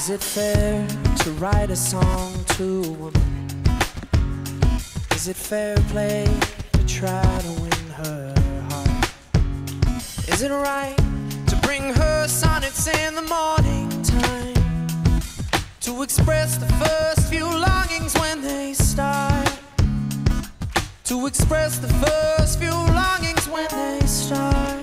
Is it fair to write a song to a woman? Is it fair play to try to win her heart? Is it right to bring her sonnets in the morning time, to express the first few longings when they start, to express the first few longings when they start?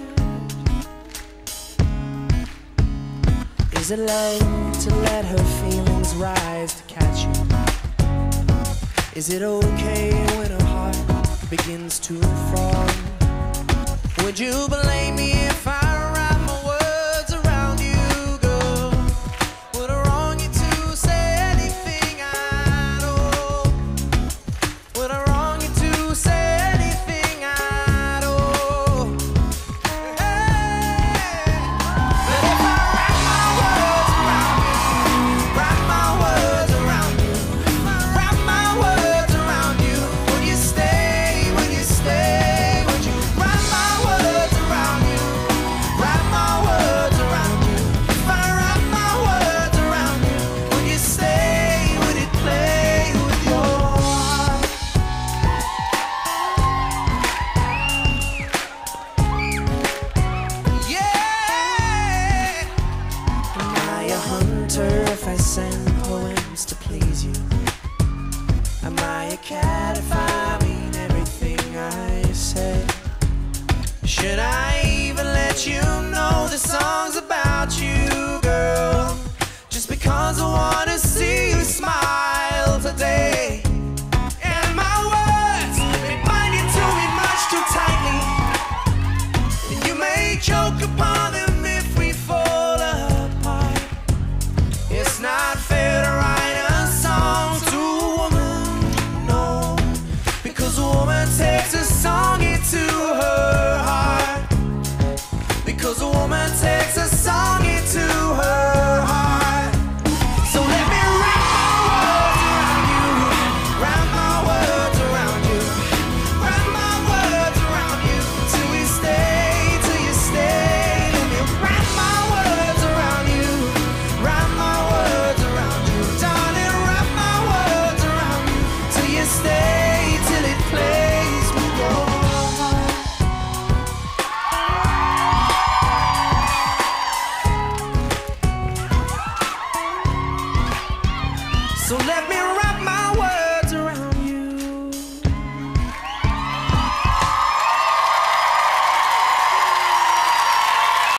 Is it love to let her feelings rise to catch you? Is it okay when her heart begins to fall? Would you blame me if I wrap my words around you, girl? Would I wrong you to say anything at all? Would I wrong you to say anything at all? Hey. But if I wrap my words around you, wrap my words around you, would you stay, would you stay, would you wrap my words around you, wrap my words around you? If I wrap my words around you, would you stay, would it play with your heart? Yeah. Am I a hunter if I send poems to please you? Am I a cat if I mean everything I say? Should I even let you